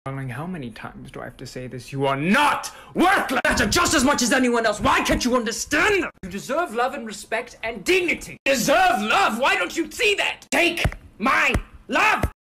Darling, how many times do I have to say this? You are not worthless! Matter just as much as anyone else! Why can't you understand them? You deserve love and respect and dignity! You deserve love! Why don't you see that? Take my love!